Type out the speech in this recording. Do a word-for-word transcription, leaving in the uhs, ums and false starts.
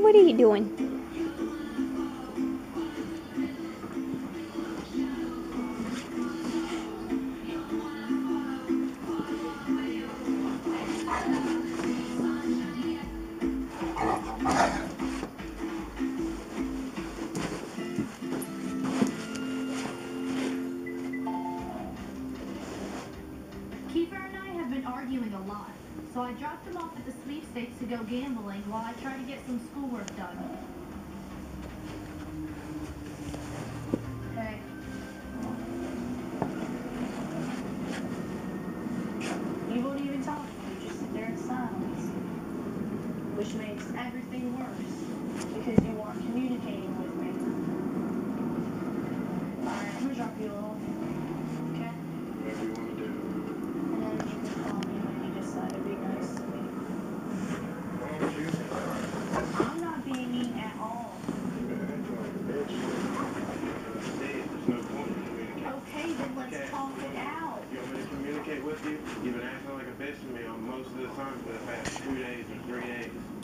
what are you doing? Kiefer and I have been arguing a lot, so I dropped him off at the sweepstakes to go gambling while I try to get some schoolwork done. Hey. You won't even talk. You just sit there in silence, which makes everything worse because you aren't communicating with me. Alright, I'm gonna drop you off. Okay? Whatever you want to do. And then you can call me when you decide to be nice to me. Why don't you? I'm not being mean at all. You've been acting like a bitch. There's no point in communicating. Okay, then let's Okay. talk it out. You want me to communicate with you? You've been acting like a bitch to me on most of the time for the past two days or three days.